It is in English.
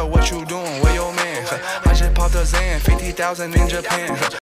what you doing, where your man? I just popped a Zan, 50,000 in Japan.